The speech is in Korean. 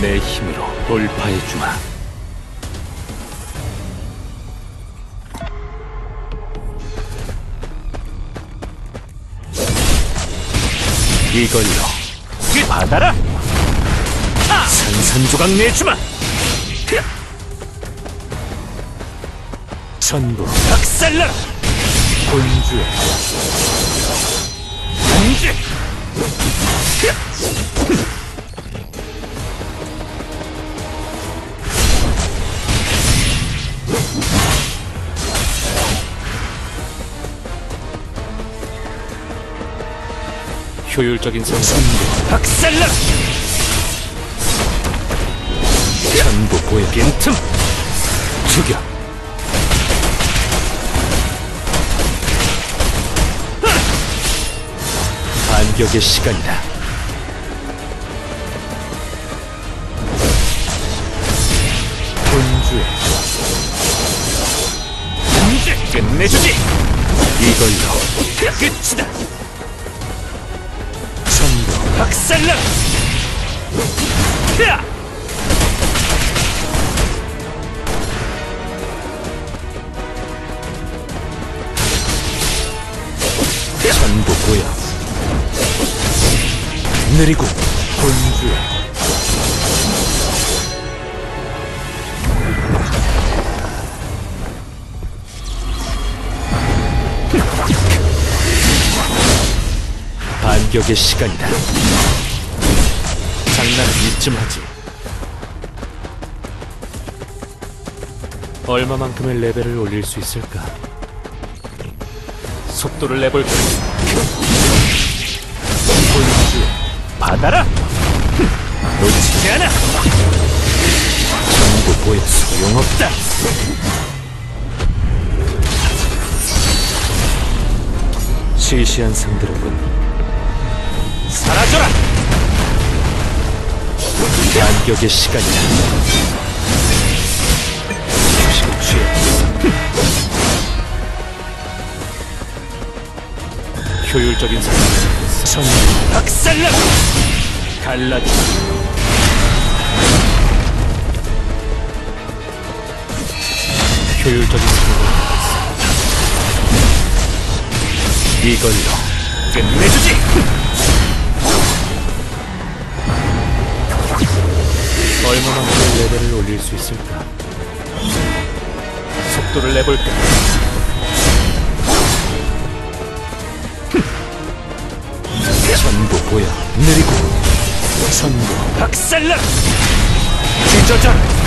내 힘으로 돌파해주마. 이걸로 받아라! 산산조각 내주마! 전부 박살나라! 본주의 단죄! 효율적인 전부 박살나라! 전부 보여 빈틈! 죽여! 반격의 시간이다. 본주의 문제 끝내주지! 이걸로 끝이다! 전부 박살나라! 전부 보여! 느리고 본주의 반격의 시간이다. 장난은 이쯤 하지. 얼마만큼의 레벨을 올릴 수 있을까? 속도를 내볼까? 본주의 받아라! 놓치지 않아! 전부 보여 소용없다! 시시한 상대로군. 사라져라! 반격의 시간이다. 휴식을 취해. 효율적인 상황에서 전부 박살나라! 갈라져. 효율적인 상황을 이걸로 끝내주지! 얼마만큼 레벨을 올릴 수 있을까? 속도를 내볼까? 전부 보여 느리고 전부 박살나! 찢어져라!